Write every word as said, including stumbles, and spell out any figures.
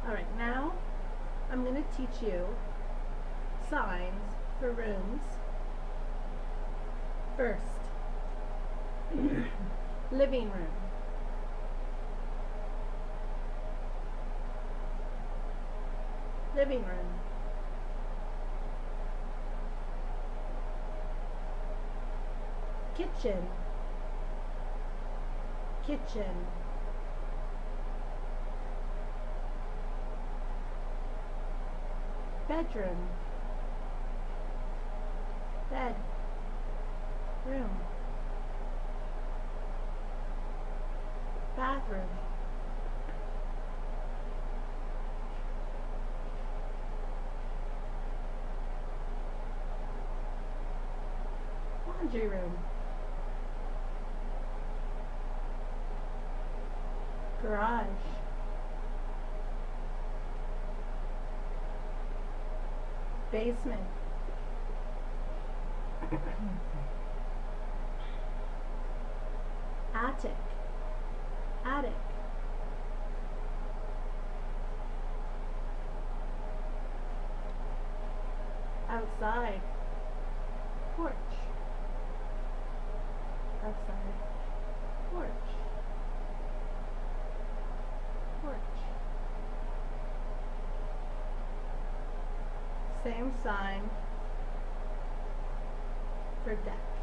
Alright, now I'm going to teach you signs for rooms. First, living room. Living room. Kitchen. Kitchen. Bedroom. Bed. Room. Bathroom. Laundry room. Garage. Basement. Attic. Attic. Outside. Porch. Outside. Porch. Porch. Same sign for deck.